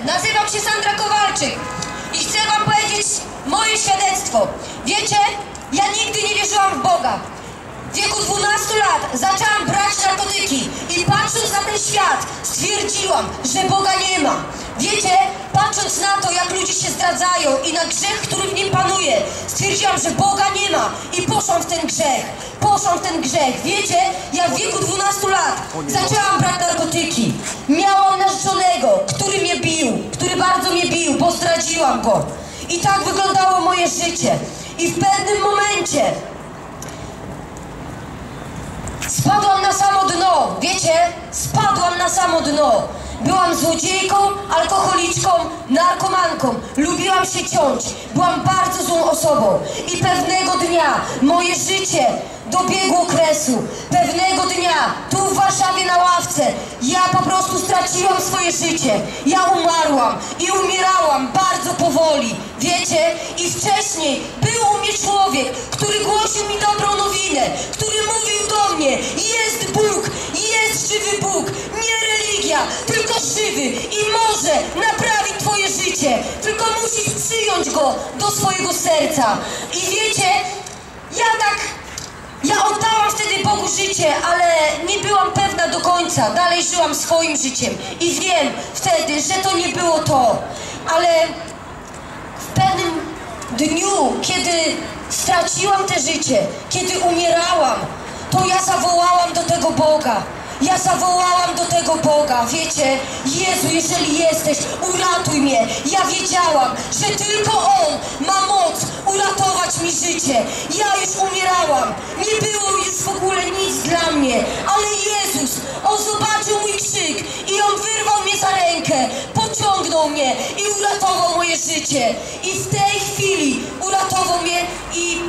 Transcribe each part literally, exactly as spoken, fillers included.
Nazywam się Sandra Kowalczyk i chcę wam powiedzieć moje świadectwo. Wiecie, ja nigdy nie wierzyłam w Boga. W wieku dwunastu lat zaczęłam brać narkotyki i patrząc na ten świat stwierdziłam, że Boga nie ma. Wiecie, patrząc na to, jak ludzie się zdradzają i na grzech, który w nim panuje, stwierdziłam, że Boga nie ma i poszłam w ten grzech. Poszłam w ten grzech. Wiecie, ja w wieku dwunastu lat zaczęłam brać narkotyki. Miałam narzeczonego, który mnie bił, który bardzo mnie bił, bo zdradziłam go. I tak wyglądało moje życie. I w pewnym momencie spadłam na samo dno, wiecie? Spadłam na samo dno. Byłam złodziejką, alkoholiczką, narkomanką. Lubiłam się ciąć. Byłam bardzo złą osobą. I pewnego dnia moje życie dobiegło kresu. Pewnego dnia tu w Warszawie na ławce ja po prostu straciłam swoje życie. Ja umarłam i umierałam bardzo powoli. Wiecie? I wcześniej był u mnie człowiek, który głosił mi dobrą nowinę, który mówił do mnie: jest Bóg, jest żywy Bóg, nie religia, tylko żywy i może naprawić twoje życie. Tylko musisz przyjąć go do swojego serca. I wiecie, ja tak... Ja oddałam wtedy Bogu życie, ale nie byłam pewna do końca. Dalej żyłam swoim życiem. I wiem wtedy, że to nie było to. Ale w pewnym dniu, kiedy straciłam te życie, kiedy umierałam, to ja zawołałam do tego Boga. Ja zawołałam do tego Boga, wiecie, Jezu, jeżeli jesteś, uratuj mnie. Ja wiedziałam, że tylko On ma moc uratować mi życie. Ja już umierałam, nie było już w ogóle nic dla mnie, ale Jezus, On zobaczył mój krzyk i On wyrwał mnie za rękę, pociągnął mnie i uratował moje życie. I w tej chwili uratował mnie i...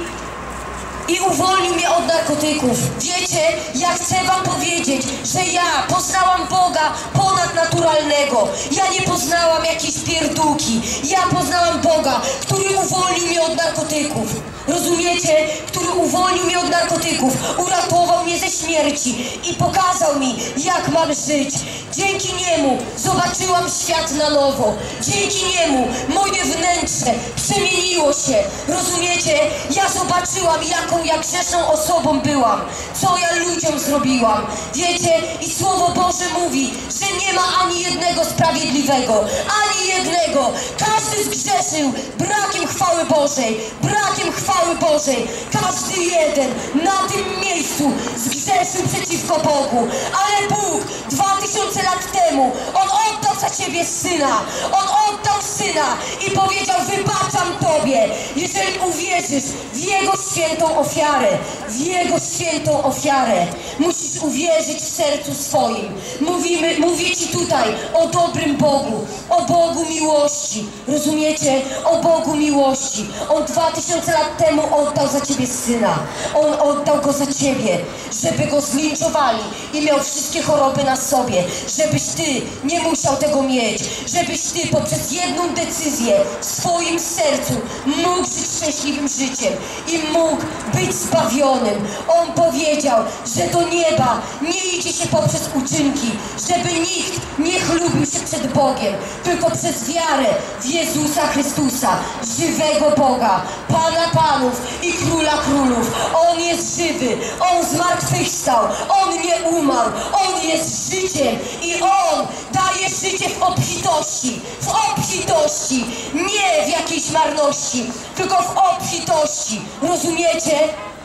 I uwolnił mnie od narkotyków. Wiecie, ja chcę wam powiedzieć, że ja poznałam Boga ponadnaturalnego. Ja nie poznałam jakiejś pierdółki. Ja poznałam Boga, który uwolnił mnie od narkotyków. Rozumiecie? Który uwolnił mnie od narkotyków. Uratował mnie ze śmierci i pokazał mi, jak mam żyć. Dzięki Niemu zobaczyłam świat na nowo. Dzięki Niemu moje wnętrze przemieniło się. Rozumiecie? Ja zobaczyłam, jaką ja grzeszną osobą byłam. Co ja ludziom zrobiłam. Wiecie? I Słowo Boże mówi, że nie ma ani jednego sprawiedliwego. Ani jednego. Każdy zgrzeszył brakiem chwały Bożej. Brakiem chwały Bożej. Każdy jeden na tym miejscu zgrzeszył przeciwko Bogu. Ale Bóg dwa tysiące lat temu, On oddał za ciebie Syna. On oddał Syna i powiedział: wybaczam tobie, jeżeli uwierzysz w Jego świętą ofiarę. W Jego świętą ofiarę. Musisz uwierzyć w sercu swoim. Mówimy, mówię ci tutaj o dobrym Bogu. O Bogu miłości. Rozumiecie? O Bogu miłości. On dwa tysiące lat temu oddał za ciebie Syna. On oddał Go za ciebie, żeby Go zlinczowali i miał wszystkie choroby na sobie. Żebyś ty nie musiał tego mieć. Żebyś ty poprzez jedną decyzję w swoim sercu mógł żyć szczęśliwym życiem i mógł być zbawionym. On powiedział, że do nieba nie idzie się poprzez uczynki, żeby nikt nie chlubił się przed Bogiem, tylko przez wiarę w Jezusa Chrystusa, żywego Boga, Pana Panów i Króla Królów. On jest żywy, On zmartwychwstał, On nie umarł, On jest życiem i On daje życie w obfitości, w obfitości, nie w jakiejś marności, tylko w obfitości. Rozumiecie?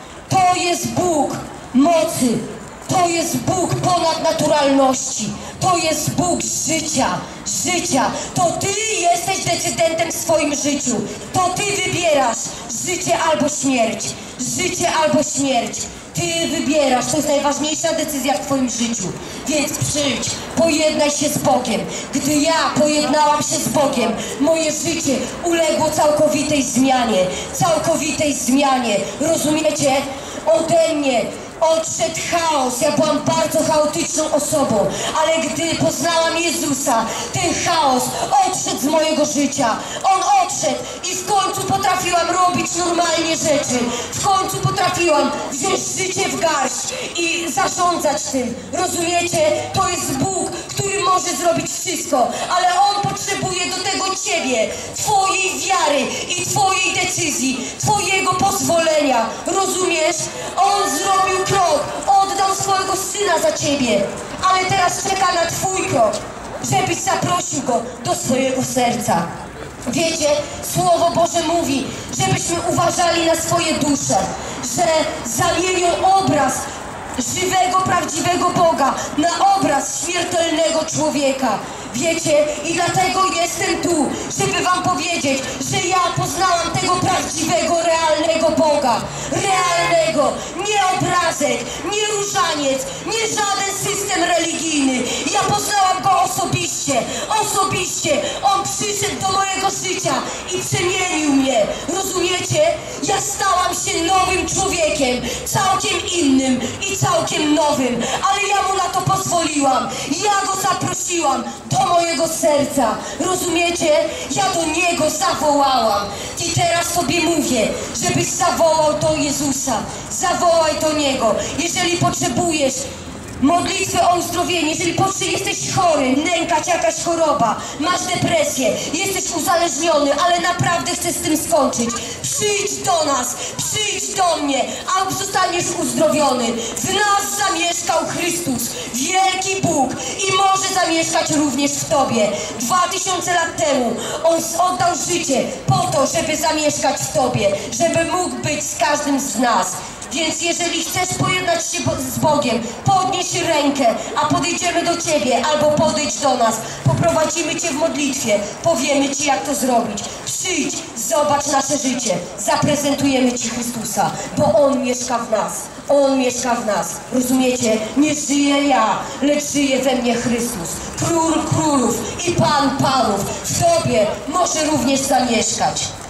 To jest Bóg mocy, to jest Bóg ponadnaturalności, to jest Bóg życia, życia. To ty jesteś decydentem w swoim życiu, to ty wybierasz życie albo śmierć, życie albo śmierć. Ty wybierasz, to jest najważniejsza decyzja w twoim życiu. Więc przyjdź, pojednaj się z Bogiem. Gdy ja pojednałam się z Bogiem, moje życie uległo całkowitej zmianie. Całkowitej zmianie. Rozumiecie? Ode mnie odszedł chaos. Ja byłam bardzo chaotyczną osobą, ale gdy poznałam Jezusa, ten chaos odszedł z mojego życia. On odszedł i w końcu potrafiłam robić normalnie rzeczy. W końcu potrafiłam wziąć życie w garść i zarządzać tym. Rozumiecie? To jest Bóg, który który może zrobić wszystko, ale On potrzebuje do tego Ciebie, Twojej wiary i Twojej decyzji, Twojego pozwolenia. Rozumiesz? On zrobił krok, oddał swojego Syna za Ciebie, ale teraz czeka na Twój krok, żebyś zaprosił Go do swojego serca. Wiecie, Słowo Boże mówi, żebyśmy uważali na swoje dusze, że zamienią obraz żywego, prawdziwego Boga na obraz śmiertelnego człowieka. Wiecie, i dlatego jestem tu, żeby wam powiedzieć, że ja poznałam tego prawdziwego, realnego Boga. Realnego, nie obrazek, nie różaniec, nie żaden system religijny. Ja poznałam Go osobiście, osobiście. On przyszedł do mojego życia i przemienił mnie. Rozumiecie? Ja stałam się nowym człowiekiem, całkiem innym i całkiem nowym, ale ja Mu na to pozwoliłam. Ja Go zaprosiłam do mojego serca. Rozumiecie? Ja do Niego zawołałam. I teraz sobie mówię, żebyś zawołał do Jezusa. Zawołaj do Niego. Jeżeli potrzebujesz modlitwę o uzdrowienie, jeżeli jesteś chory, nęka cię jakaś choroba, masz depresję, jesteś uzależniony, ale naprawdę chcesz z tym skończyć, przyjdź do nas, przyjdź do mnie, a zostaniesz uzdrowiony. W nas zamieszkał Chrystus, wielki Bóg, i może zamieszkać również w tobie. Dwa tysiące lat temu On oddał życie po to, żeby zamieszkać w tobie, żeby mógł być z każdym z nas. Więc jeżeli chcesz pojednać się z Bogiem, podnieś rękę, a podejdziemy do Ciebie, albo podejdź do nas. Poprowadzimy Cię w modlitwie, powiemy Ci, jak to zrobić. Przyjdź, zobacz nasze życie, zaprezentujemy Ci Chrystusa, bo On mieszka w nas. On mieszka w nas. Rozumiecie? Nie żyję ja, lecz żyje we mnie Chrystus, Król królów i Pan panów. W Tobie może również zamieszkać.